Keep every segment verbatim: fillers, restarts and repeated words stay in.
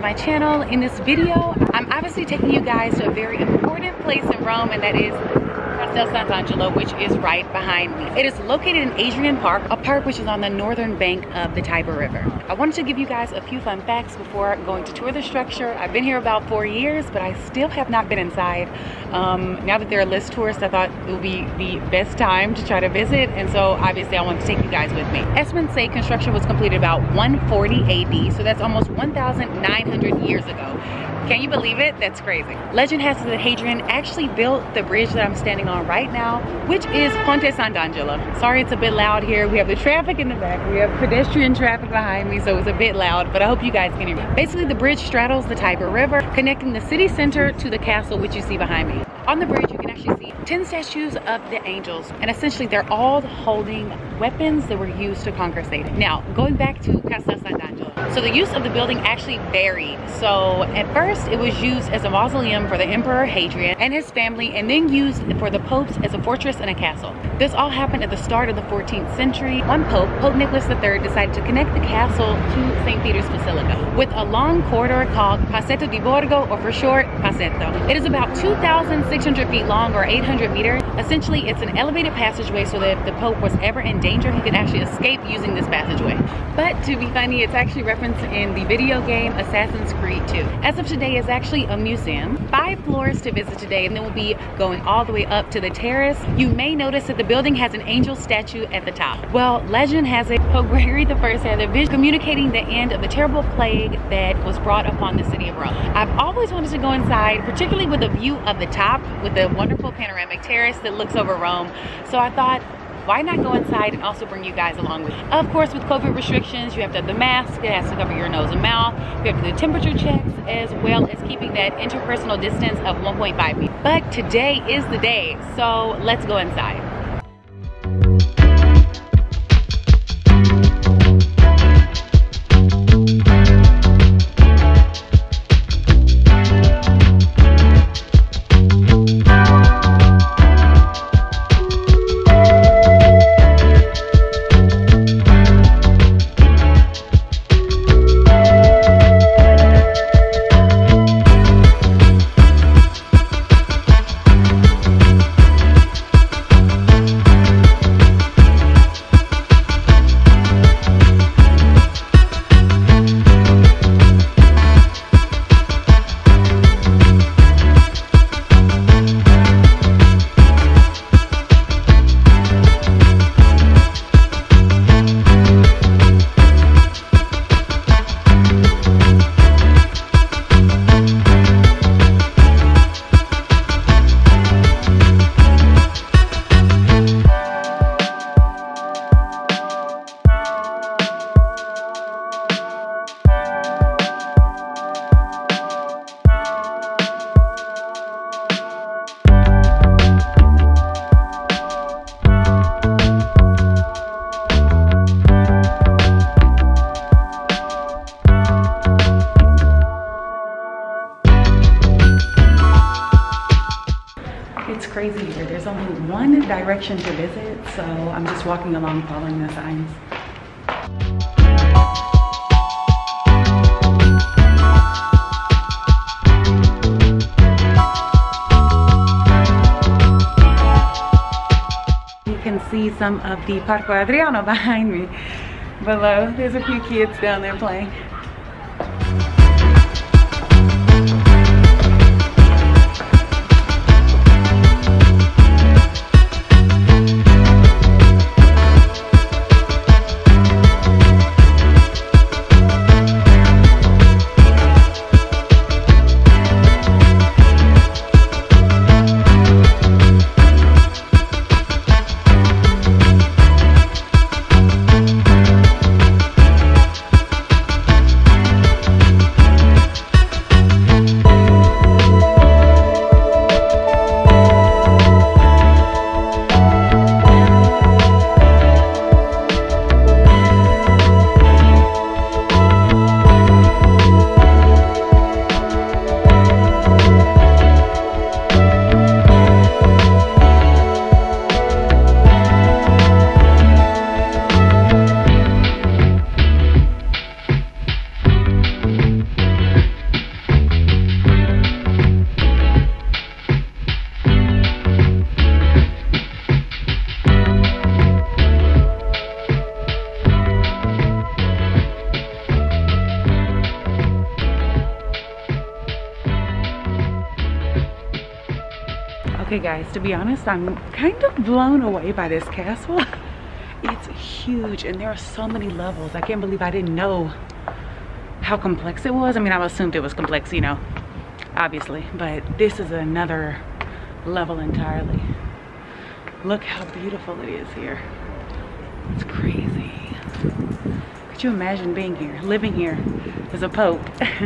to my channel. In this video, I'm obviously taking you guys to a very important place in Rome, and that is CASTEL SANT'ANGELO, which is right behind me. It is located in Adrian Park, a park which is on the northern bank of the Tiber River. I wanted to give you guys a few fun facts before going to tour the structure. I've been here about four years, but I still have not been inside. Um, now that there are less tourists, I thought it would be the best time to try to visit, and so obviously I wanted to take you guys with me. Estimates say construction was completed about one forty A D, so that's almost one thousand nine hundred years ago. Can you believe it? That's crazy. Legend has it that Hadrian actually built the bridge that I'm standing on right now, which is Ponte Sant'Angelo. Sorry it's a bit loud here. We have the traffic in the back. We have pedestrian traffic behind me, so it's a bit loud, but I hope you guys can hear me. Basically, the bridge straddles the Tiber River, connecting the city center to the castle, which you see behind me. On the bridge, you can actually see ten statues of the angels, and essentially they're all holding weapons that were used to conquer Satan. Now, going back to Castel Sant'Angelo. So the use of the building actually varied. So at first, it was used as a mausoleum for the Emperor Hadrian and his family, and then used for the popes as a fortress and a castle. This all happened at the start of the fourteenth century. One pope, Pope Nicholas the third, decided to connect the castle to Saint Peter's Basilica with a long corridor called Passetto di Borgo, or for short, Passetto. It is about two thousand six hundred feet long, or eight hundred meters. Essentially, it's an elevated passageway so that if the Pope was ever in danger, he could actually escape using this passageway. But to be funny, it's actually referenced in the video game Assassin's Creed two. As of today, it's actually a museum. Five floors to visit today, and then we'll be going all the way up to the terrace. You may notice that the building has an angel statue at the top. Well, legend has it Pope Gregory the first had a vision communicating the end of the terrible plague that was brought upon the city of Rome. I've always wanted to go inside, particularly with a view of the top, with the wonderful panoramic terrace that looks over Rome. So I thought, why not go inside and also bring you guys along with you? Of course, with COVID restrictions, you have to have the mask. It has to cover your nose and mouth. You have to do temperature checks, as well as keeping that interpersonal distance of one point five feet. But today is the day, so let's go inside. It's crazy here. There's only one direction to visit, so I'm just walking along following the signs. You can see some of the Parco Adriano behind me. Below, there's a few kids down there playing. Okay guys, to be honest, I'm kind of blown away by this castle. It's huge and there are so many levels. I can't believe I didn't know how complex it was. I mean, I assumed it was complex, you know, obviously, but this is another level entirely. Look how beautiful it is here. It's crazy. Could you imagine being here, living here as a pope?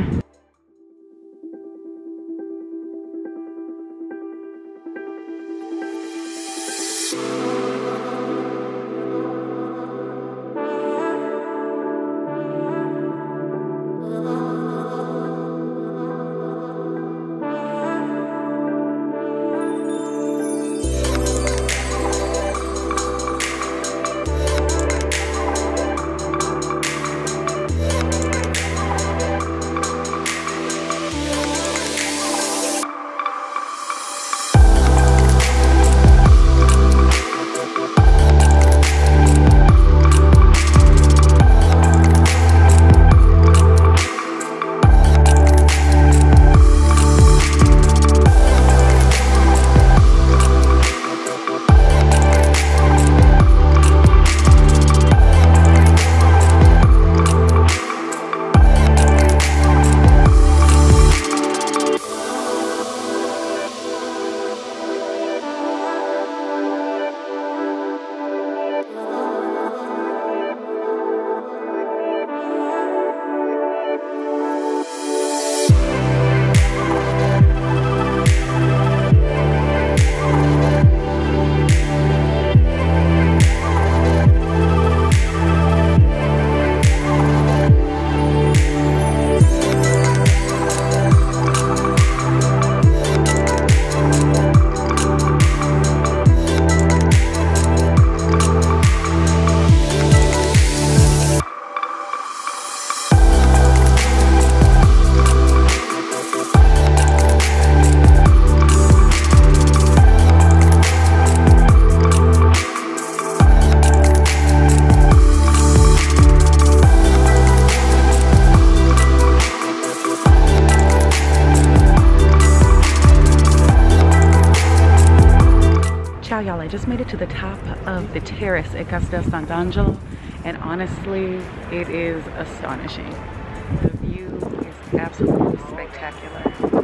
Ciao y'all, I just made it to the top of the terrace at Castel Sant'Angelo, and honestly, it is astonishing. The view is absolutely spectacular.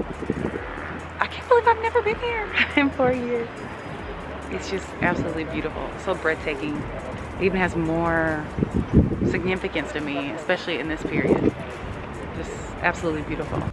I can't believe I've never been here in four years. It's just absolutely beautiful, so breathtaking. It even has more significance to me, especially in this period. Just absolutely beautiful.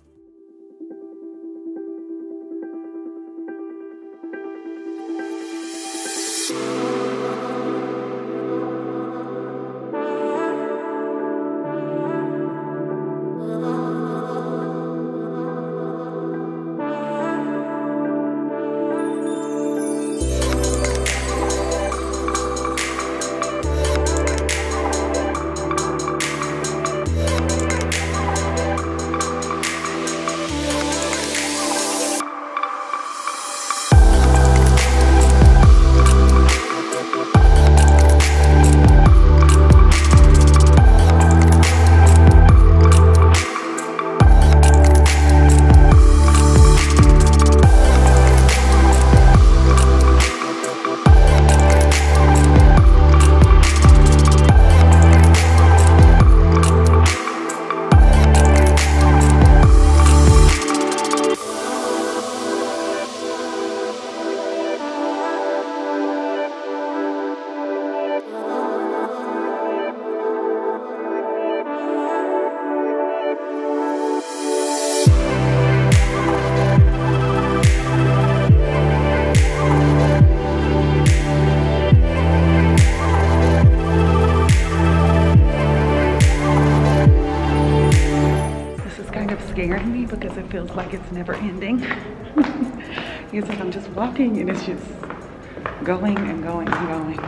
Scaring me because it feels like it's never ending. It's like I'm just walking and it's just going and going and going.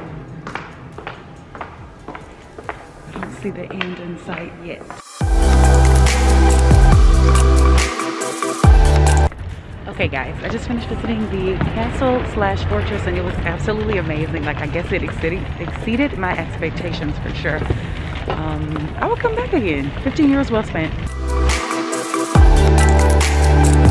I don't see the end in sight yet. Okay guys, I just finished visiting the castle slash fortress and it was absolutely amazing. Like, I guess it exceeded, exceeded my expectations for sure. Um, I will come back again. fifteen years well spent.